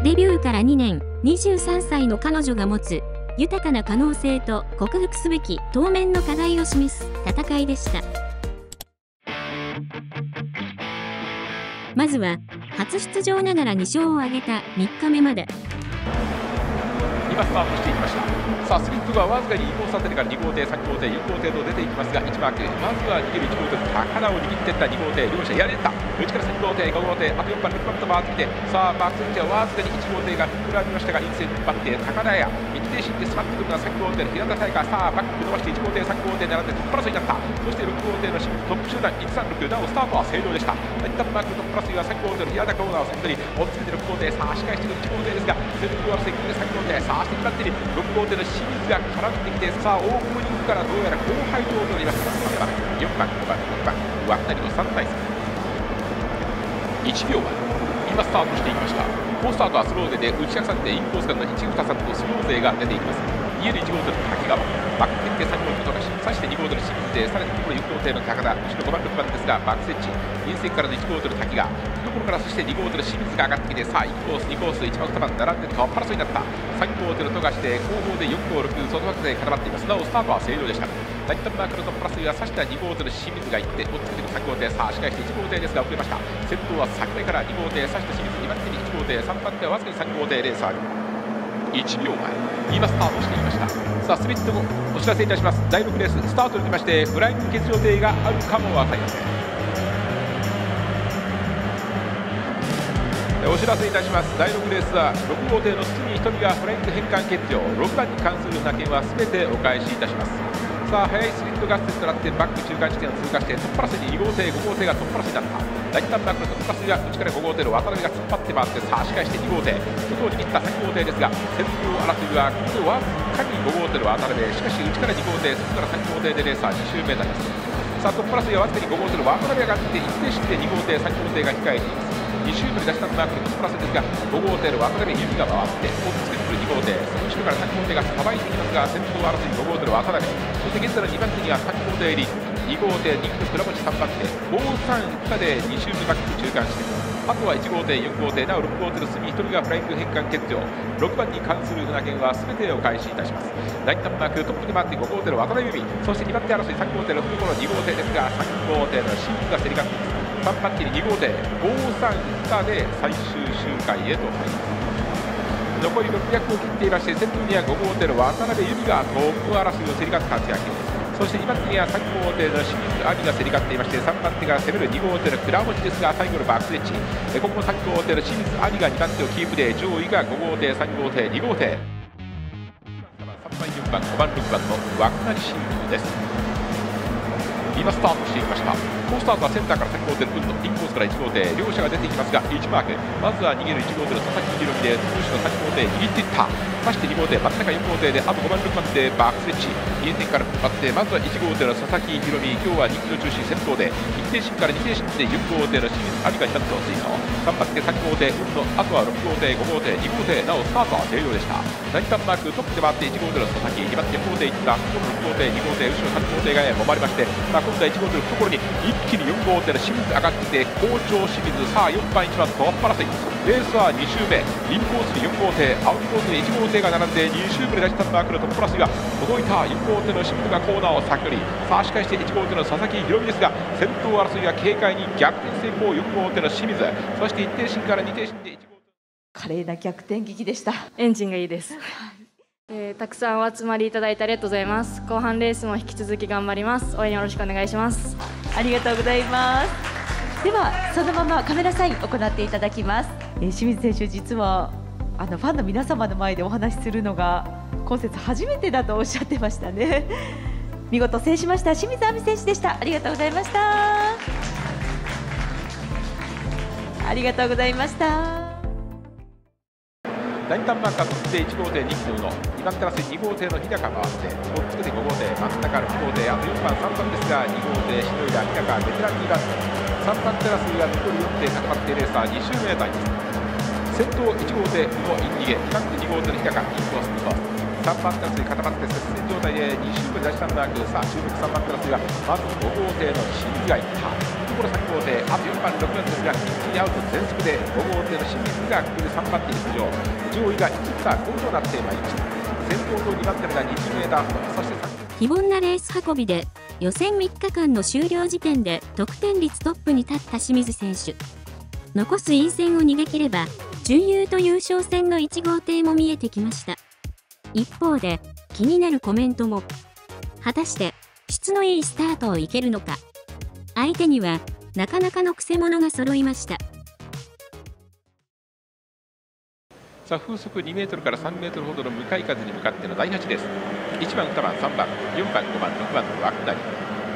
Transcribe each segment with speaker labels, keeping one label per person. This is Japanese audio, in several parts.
Speaker 1: デビューから2年、23歳の彼女が持つ豊かな可能性と克服すべき当面の課題を示す戦いでした。まずは初出場ながら2勝を挙げた3日目まで。
Speaker 2: 今スタートしていきました。さあスリットがわずかに2コースあたりから2号艇、3号艇、4号艇と出ていきますが、1マーク、まずは逃げる1号艇、高田を握っていった2号艇、両者やれた内から3号艇、5号艇、あと4番、6番と回ってきて、さあバックスイッチはわずかに1号艇が膨らみましたが、インセンバッテ高田や一定心で迫ってくるのは3号艇の平田大河。さあバック伸ばして1号艇、3号艇並んでトップ争いになった。そして6号艇のトップ集団136、なおスタートは正常でした。ラインタップマークトップ争いは3号艇の平田コーナーを先頭に追っつけて6号艇、さあ仕返してくる1号艇ですが、先頭争いで3号艇、さあして決まっている6号艇の清水が絡んできて、さあオープニングからどうやら後輩となりました。4番、5番、6番、上辺りの3対3。1秒前、今スタートしていきました。好スタートはスローで内着さんでインコースからの1、2、3とスロー勢が出ていきます。逃げる1号艇の滝川、バック決定3号艇の富樫、そして2号艇の清水で、さらにここで4号艇の高田、後ろ5番、6番ですが、バック設置、インセンからの1号艇の滝川、ところからそして2号艇の清水が上がってきて、さあ1コース、2コース、1番、2番並んでトップ争いになった。3号艇の富樫で後方で4、5、6、外枠で固まっています。なおスタートは正常でした。ラインタップマークのトップ争いは刺した2号艇の清水が行って追っつけてくる3号艇、さあ仕返して1号艇ですが遅れました。先頭は昨年から2号艇、刺した清水、2番手に1号艇、3番手はわずかに3号艇レーサー1秒前、今スタートしていました。さあスリットもお知らせいたします。第6レーススタートにきまして、フライング欠場艇があるかも分かりません。お知らせいたします。第6レースは6号艇の堤1人がフライング変換欠場、6番に関する派遣は全てお返しいたします。さあ速いスリット合戦となってバック中間地点を通過してトップ争いに2号艇、5号艇がトップ争いになった。ラインタップマークのトップ争いが内から5号艇の渡辺が突っ張って回って、さあ仕返して2号艇、外を握った3号艇ですが、先頭争いはここでわずかに5号艇の渡辺、しかし内から2号艇、外から3号艇でレーサー2周目になります。さあトップ争いはわずかに5号艇の渡辺が上がって一定して2号艇、3号艇が控えています。2周目で出したマークのトップ争いですが、5号艇の渡辺由美が回って追っつけてくる2号艇、その後ろから3号艇がさばいていきますが、先頭争い5号艇の渡辺、そして現在の2番手には3号艇入り2号艇、2区倉持3番手、5、3、下で2周目バック中間して、あとは1号艇、4号艇、なお6号艇の隅1人がフライング変換欠場、6番に関する船券は全てお返しいたします。ラインタップマークトップに回って5号艇の渡辺由美、そして2番手争い3号艇の福頃2号艇ですが、3号艇の清水が競り勝っています。3番手に2号艇、5、3、下で最終周回へと入ります。残り600を切っていまして、先頭には5号艇の渡辺由美がトップ争いを競り勝つ活躍です。そして2番手には3号艇の清水亜美が競り勝っていまして、3番手が攻める2号艇の倉持ですが、最後のバックスエッジ、ここも3号艇の清水亜美が2番手をキープで、上位が5号艇、3号艇、2号艇、3番、4番、5番、6番の枠成新聞です。今スタートしていきました。好スタートはセンターから3号艇の分のインコースから1号艇、両者が出ていきますが、1マーク、まずは逃げる1号艇の佐々木宏美で、投手の3号艇握っていった。そして2号艇、真ん中4号艇で、あと5番、6番でバックスエッジ、2点から向かって、まずは1号艇の佐々木宏美、今日は人気の中心先頭で、1点進から2点進で4号艇の清水亜美が2つを追加、3番手、3号艇、運のあとは6号艇、5号艇、2号艇、なおスタートは正常でした。ラインタップマークトップで回って1号艇の佐々木、2番手、4号艇いった、この6号艇、2号艇、後ろ3号艇がもまれまして、さあ今度は1号艇の懐に一気に4号艇の清水上がってきて、好調清水、さあ4番、1番トップ争い、レースは2周目、インコースに4号艇、アウトコースに1号艇が並んで、2周目で出したマークのトップ争いが届いた。4号艇の清水がコーナーを先取り、さあ仕返して1号艇の佐々木宏美ですが、先頭争いが軽快に逆転成功、4号艇の清水、そして1艇進から2艇進で1号艇、
Speaker 3: 華麗な逆転劇でした。
Speaker 4: エンジンがいいです。たくさんお集まりいただいてありがとうございます。後半レースも引き続き頑張ります。応援よろしくお願いします。
Speaker 3: ありがとうございます。ではそのままカメラサイン行っていただきます。清水選手、実はファンの皆様の前でお話しするのが今節初めてだとおっしゃってましたね。見事制しました清水亜美選手でした。ありがとうございました。ありがとうございました。
Speaker 2: ラインタップマーカートップで1号艇2区の2番手争い2号艇の日高回って追っつけて5号艇、真ん中6号艇、あと4番3番ですが、2号艇白いが日高ベテラン2番手、3番手争いが残り4艇固まってレーサー2周目台です。先頭1号艇のイン逃げ、2番手2号艇の日高インコース2コース、 3番手争い固まって接戦状態で2周目で出したマーク。さあ注目3番手争いはまず5号艇の清水がいった。ところ3号艇あと4番6番ですが一気にアウト全速で5号艇の清水が来る3番手に浮上。上位が1スター5となってまいりました。先頭と2番手が 20m ほど、そして
Speaker 1: 非凡なレース運びで予選3日間の終了時点で得点率トップに立った清水選手。残す陰線を逃げ切れば準優と優勝戦の1号艇も見えてきました。一方で気になるコメントも。果たして質のいいスタートをいけるのか。相手にはなかなかのくせ者が揃いました。
Speaker 2: さあ風速2メートルから3メートルほどの向かい風に向かっての第8レース。1番、2番、3番、4番、5番、6番の枠なり。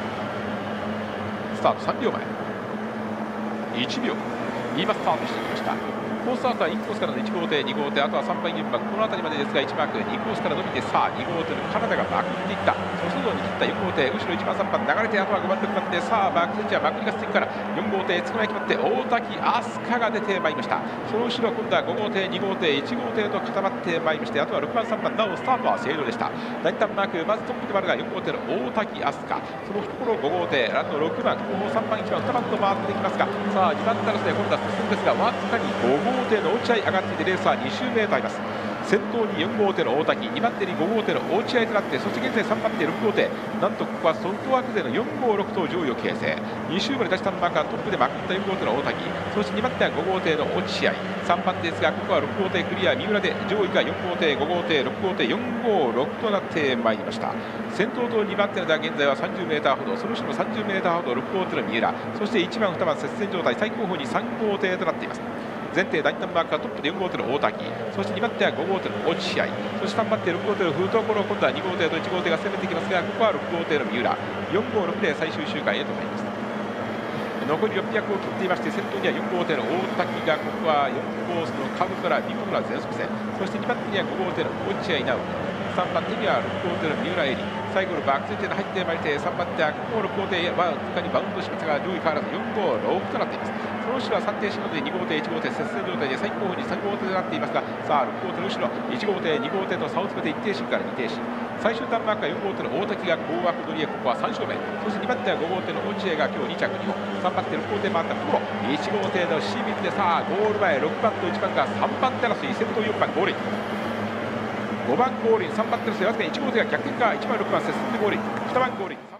Speaker 2: スタート3秒前。1秒。今スタートしてきました。コースアウトはインコースからの1号艇、2号艇、あとは3番、4番、この辺りまでですが1マーク、2コースから伸びて、さあ2号艇のカナダがまくっていった。その外に切った4号艇、後ろ1番、3番流れて、あとは5番、6番で、さあバックセンチはまくり合戦から4号艇、捕まえ決まって大滝飛鳥が出てまいりました。その後ろは今度は5号艇、2号艇、1号艇と固まってまいりまして、あとは6番、3番、なおスタートは正常でした。第2ターンマーク、まずトップで回るが4号艇の大滝飛鳥、そのところ5号艇、あと6番、後方3番、1番、2番と回っていきますが、さあ2番タラスで今度は進んですが、わずかに5号艇の落合上がっていてレースは2周目へとあります。先頭に4号艇の大滝、2番手に5号艇の大内合となって、そして現在3番手6号艇、なんとここはソフトワーク勢の456と上位を形成。2周目で出したマークはトップでまくった4号艇の大滝、そして2番手は5号艇の落合、3番手ですがここは6号艇クリア三浦で、上位が4号艇、5号艇、6号艇、456となってまいりました。先頭と2番手のでは現在は 30m ほど、その後ろ 30m ほど6号艇の三浦、そして1番2番接戦状態、最後方に3号艇となっています。前艇第2ターンマークはトップで4号艇の大滝、そして2番手は5号艇の落合、そして3番手6号艇の風ところ、今度は2号艇と1号艇が攻めてきますが、ここは6号艇の三浦、456で最終周回へと参ります。残り600を切っていまして、先頭には4号艇の大滝が、ここは4コースのカブから見事な全速戦、そして2番手には5号艇の落合直樹、3番手には6号艇の三浦恵里、最後のバックセンターで入ってまいりて、3番手はここ6号艇は他にバウンドしますが、上位変わらず456となっています。その後ろは3艇しので2号艇、1号艇接戦状態で最後方に3号艇となっていますが、さあ6号艇の後ろ1号艇、2号艇と差を詰めて1艇進から2艇進、最終ターンマークは4号艇の大滝が高枠取りへ、ここは3勝目、そして2番手は5号艇の落合が今日2着2本、3番手6号艇回ったところ1号艇の清水で、さあゴール前6番と1番が3番手争い、先頭4番ゴールイン、5番ゴールイン、3番手争いわずかに1号艇が逆転か、1番6番接戦でゴールイン、2番ゴールイン、3番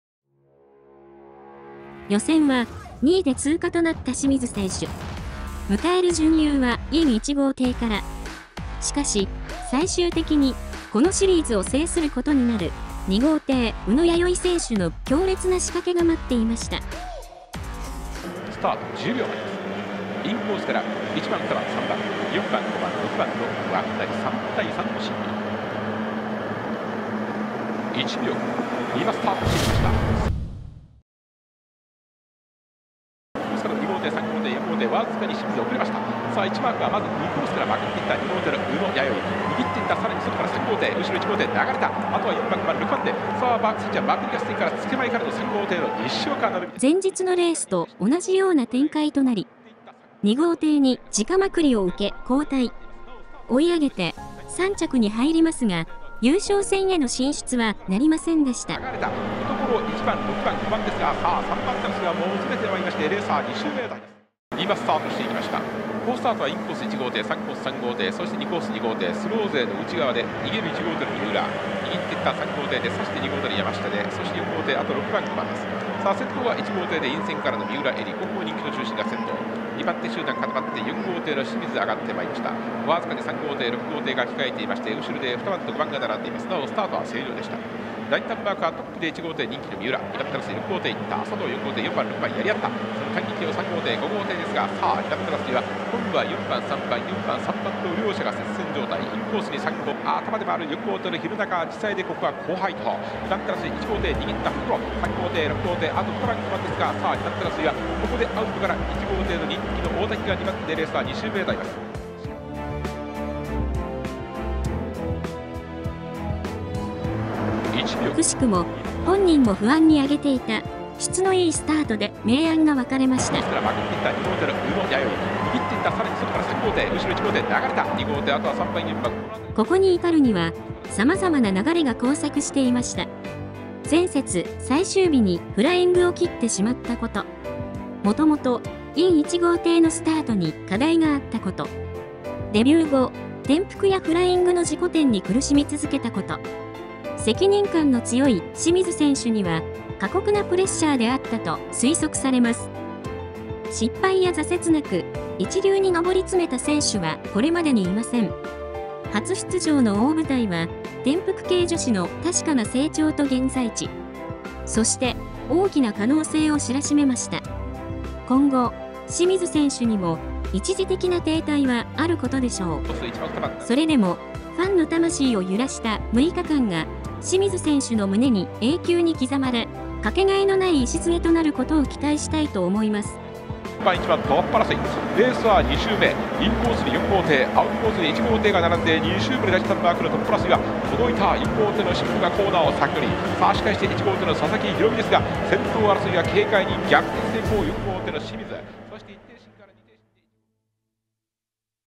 Speaker 1: 予選は2位で通過となった清水選手。迎える準優はイン1号艇から。しかし最終的にこのシリーズを制することになる2号艇宇野弥生選手の強烈な仕掛けが待っていました。
Speaker 2: スタート10秒前です。インコースから1番、2番、3番、4番、5番、6番の枠なり3対3の進入。1秒今スタートしてきました。わずかに清水遅れました。さあ1マークはまず2コースからまくっていった2号艇の宇野弥生、握っていったさらに外から3号艇、後ろ1号艇流れた、あとは4番、5番、6番で、さあバックセンチはまくり合戦から付け前からの3号艇の西岡成美、
Speaker 1: 前日のレースと同じような展開となり、2号艇に直まくりを受け後退、追い上げて3着に入りますが、優勝戦への進出はなりませんでした。
Speaker 2: 流れたところ1番、6番、5番ですが、さあ3番クラスがもう詰めてまいりまして、レーサー2周目へと今スタートしていきました。コーススタートはインコース1号艇、3コース3号艇、そして2コース2号艇、スロー勢の内側で逃げる1号艇の三浦、握っていった3号艇で、そして2号艇の山下で、そして4号艇、あと6番、5番です。さあ先頭は1号艇で陰線からの三浦エリ、ここ人気の中心が先頭、2番手集団固まって4号艇の清水上がってまいりました。わずかに3号艇、6号艇が控えていまして、後ろで2番と5番が並んでいます。なおスタートは正常でした。第2ターンマークはトップで1号艇人気の三浦、2番手ラス6号艇いった佐藤、4号艇、4番、6番やり合った、その間撃を3号艇、5号艇ですが、さあ2番手ラスは今度は4番、3番、4番、3番と両者が接戦状態、インコースに3号、頭で回る4号艇の弘中、実際でここは後輩と、2番手ラス1号艇握ったところ、3号艇、6号艇、あと2番、5番ですが、さあ2番手ラスはここでアウトから1号艇の人気の大滝が2番手でレースは2周目へとなります。
Speaker 1: くしくも本人も不安に挙げていた質のいいスタートで明暗が分かれました。ここに至るには様々な流れが交錯していました。前節最終日にフライングを切ってしまったこと。もともと、イン1号艇のスタートに課題があったこと。デビュー後、転覆やフライングの自己点に苦しみ続けたこと。責任感の強い清水選手には、過酷なプレッシャーであったと推測されます。失敗や挫折なく、一流に上り詰めた選手はこれまでにいません。初出場の大舞台は、転覆系女子の確かな成長と現在地。そして大きな可能性を知らしめました。今後、清水選手にも一時的な停滞はあることでしょう。それでも、ファンの魂を揺らした6日間が、清水選手の胸に永久に刻まれ、かけがえのない礎となることを期待したいと思います。
Speaker 2: 1番トップ争い、レースは2周目、インコースに4号艇、アウトコースに1号艇が並んで2周目で出したマークのトップ争いが届いた。イン号艇の清水がコーナーを先取り、さあしかして1号艇の佐々木宏美ですが、先頭争いが軽快に逆転成功。4号艇の清水